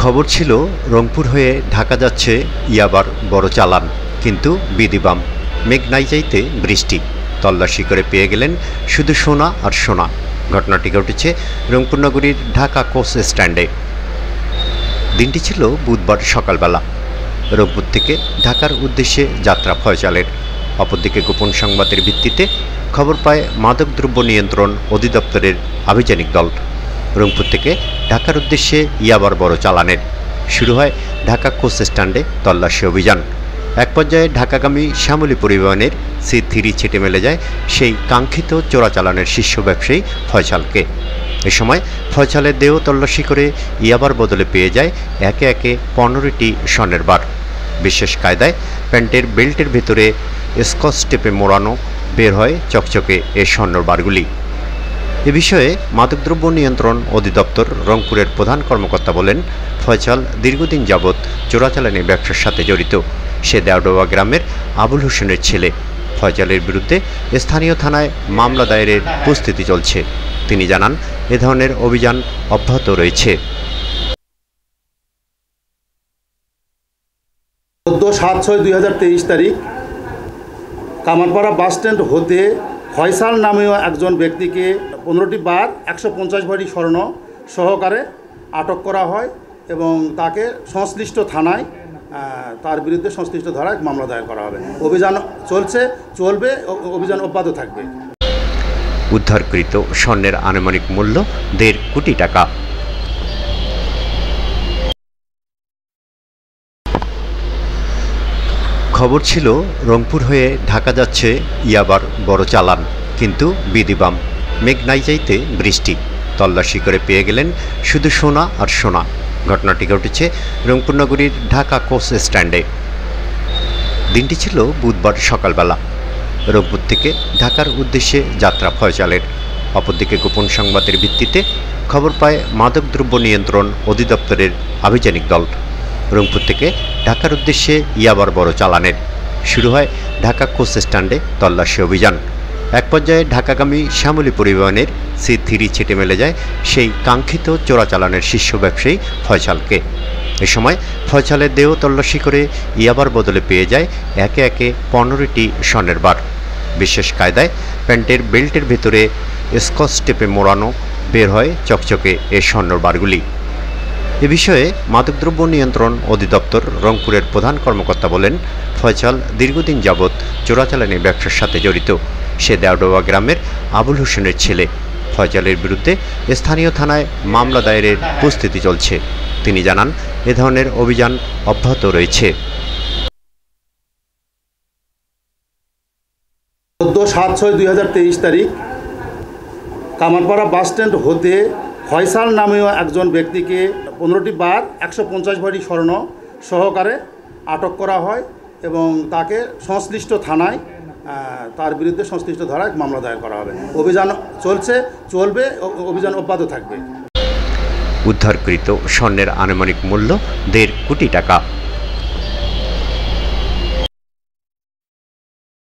খবর ছিল রংপুর হয়ে ঢাকা যাচ্ছে ইয়াবার বড় চালান, কিন্তু বিধিবাম। মেঘ নাই যাইতে বৃষ্টি, তল্লাশি করে পেয়ে গেলেন শুধু সোনা আর সোনা। ঘটনাটি ঘটেছে রংপুর নগরীর ঢাকা কোচ স্ট্যান্ডে। দিনটি ছিল বুধবার সকালবেলা। রংপুর থেকে ঢাকার উদ্দেশ্যে যাত্রা ফয়সালের। অপরদিকে গোপন সংবাদের ভিত্তিতে খবর পায় মাদকদ্রব্য নিয়ন্ত্রণ অধিদপ্তরের আভিযানিক দল। রংপুর থেকে ঢাকার উদ্দেশ্যে ইয়াবার বড় চালানের শুরু হয় ঢাকা কোচ স্ট্যান্ডে তল্লাশি অভিযান। এক পর্যায়ে ঢাকাগামী শ্যামলী পরিবহনের C3 ছিটে মেলে যায় সেই কাঙ্ক্ষিত চোরাচালানের শীর্ষ ব্যবসায়ী ফয়সালকে। এ সময় ফয়সালের দেহ তল্লাশি করে ইয়াবার বদলে পেয়ে যায় একে একে 15টি স্বর্ণের বার। বিশেষ কায়দায় প্যান্টের বেল্টের ভেতরে স্কচ টেপে মোড়ানো বের হয় চকচকে এ স্বর্ণের বারগুলি। এ বিষয়ে মাদকদ্রব্য নিয়ন্ত্রণ অধিদপ্তর রংপুরের প্রধান কর্মকর্তা বলেন, ফয়সাল দীর্ঘদিন যাবৎ চোরাচালানি ব্যবসার সাথে জড়িত। সে দেওডোবা গ্রামের আবুল হোসেনের ছেলে। ফয়সালের বিরুদ্ধে স্থানীয় থানায় মামলা দায়েরের প্রস্তুতি চলছে। তিনি জানান, এ ধরনের অভিযান অব্যাহত রয়েছে। 14/7/2023 তারিখ কামারপাড়া বাসস্ট্যান্ড হতে ফয়সাল নামীয় একজন ব্যক্তিকে 15টি বার 150 ভরি স্বর্ণ সহকারে আটক করা হয় এবং তাকে সংশ্লিষ্ট থানায় তার বিরুদ্ধে সংশ্লিষ্ট ধারায় মামলা দায়ের করা হবে। অভিযান চলবে, অভিযান অব্যাহত থাকবে। উদ্ধারকৃত স্বর্ণের আনুমানিক মূল্য 1.5 কোটি টাকা। খবর ছিল রংপুর হয়ে ঢাকা যাচ্ছে ইয়াবার বড় চালান, কিন্তু বিধিবাম। মেঘ নাই যাইতে বৃষ্টি, তল্লাশি করে পেয়ে গেলেন শুধু সোনা আর সোনা। ঘটনাটি ঘটেছে রংপুর নগরীর ঢাকা কোচ স্ট্যান্ডে। দিনটি ছিল বুধবার সকালবেলা। রংপুর থেকে ঢাকার উদ্দেশ্যে যাত্রা ফয়সালের। অপরদিকে গোপন সংবাদের ভিত্তিতে খবর পায় মাদকদ্রব্য নিয়ন্ত্রণ অধিদপ্তরের আভিযানিক দল। রংপুর থেকে ঢাকার উদ্দেশ্যে ইয়াবার বড় চালানের শুরু হয় ঢাকা কোচ স্ট্যান্ডে তল্লাশি অভিযান। এক পর্যায়ে ঢাকাগামী শ্যামলী পরিবহনের C3 ছিটে মেলে যায় সেই কাঙ্ক্ষিত চোরাচালানের শীর্ষ ব্যবসায়ী ফয়সালকে। এ সময় ফয়সালের দেহ তল্লাশি করে ইয়াবার বদলে পেয়ে যায় একে একে 15টি স্বর্ণের বার। বিশেষ কায়দায় প্যান্টের বেল্টের ভেতরে স্কচ টেপে মোড়ানো বের হয় চকচকে এ স্বর্ণের বারগুলি। এ বিষয়ে মাদকদ্রব্য নিয়ন্ত্রণ অধিদপ্তর রংপুরের প্রধান কর্মকর্তা বলেন, ফয়সাল দীর্ঘদিন যাবৎ চোরাচালানি ব্যবসার সাথে জড়িত। সে দেওডোবা গ্রামের আবুল হোসেনের ছেলে। ফয়সালের বিরুদ্ধে স্থানীয় থানায় মামলা দায়েরের প্রস্তুতি চলছে। তিনি জানান, এ ধরনের অভিযান অব্যাহত রয়েছে। 14/7/2023 তারিখ কামারপাড়া বাসস্ট্যান্ড হতে ফয়সাল নামীয় একজন ব্যক্তিকে 15টি বার 150 ভরি স্বর্ণ সহকারে আটক করা হয় এবং তাকে সংশ্লিষ্ট থানায় তার বিরুদ্ধে সংশ্লিষ্ট ধারায় মামলা দায়ের করা হবে। অভিযান চলবে, অভিযান অব্যাহত থাকবে। উদ্ধারকৃত স্বর্ণের আনুমানিক মূল্য 1.5 কোটি টাকা।